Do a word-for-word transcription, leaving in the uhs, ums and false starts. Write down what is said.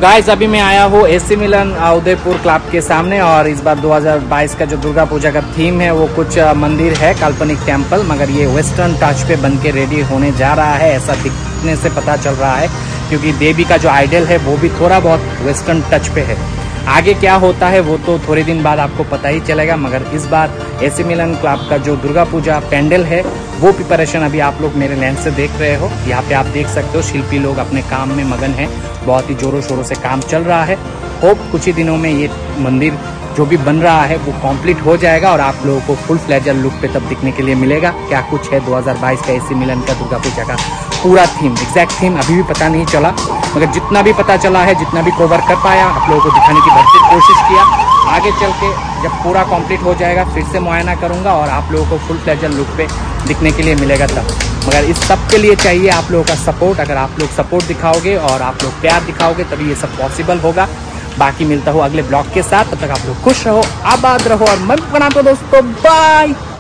Guys अभी मैं आया हूँ एसी मिलन उदयपुर क्लब के सामने और इस बार दो हज़ार बाईस का जो दुर्गा पूजा का थीम है वो कुछ मंदिर है काल्पनिक टेम्पल, मगर ये वेस्टर्न टच पे बन के रेडी होने जा रहा है, ऐसा दिखने से पता चल रहा है, क्योंकि देवी का जो आइडल है वो भी थोड़ा बहुत वेस्टर्न टच पे है। आगे क्या होता है वो तो थोड़े दिन बाद आपको पता ही चलेगा, मगर इस बार एसी मिलन क्लब का जो दुर्गा पूजा पेंडल है वो प्रिपरेशन अभी आप लोग मेरे लेंस से देख रहे हो। यहाँ पे आप देख सकते हो शिल्पी लोग अपने काम में मगन हैं, बहुत ही जोरों शोरों से काम चल रहा है। होप कुछ ही दिनों में ये मंदिर जो भी बन रहा है वो कंप्लीट हो जाएगा और आप लोगों को फुल फ्लेजर लुक पे तब दिखने के लिए मिलेगा क्या कुछ है दो हज़ार बाईस का एसी मिलन का दुर्गा पूजा का पूरा थीम। एग्जैक्ट थीम अभी भी पता नहीं चला, मगर जितना भी पता चला है, जितना भी कवर कर पाया, आप लोगों को दिखाने की भरपूर कोशिश किया। आगे चल के जब पूरा कंप्लीट हो जाएगा फिर से मुआयना करूंगा और आप लोगों को फुल फ्लेजर लुक पे दिखने के लिए मिलेगा तब। मगर इस सब के लिए चाहिए आप लोगों का सपोर्ट। अगर आप लोग सपोर्ट दिखाओगे और आप लोग प्यार दिखाओगे तभी ये सब पॉसिबल होगा। बाकी मिलता हूँ अगले ब्लॉग के साथ, तब तक आप लोग खुश रहो, आबाद रहो और मन बना दो दोस्तों। बाय।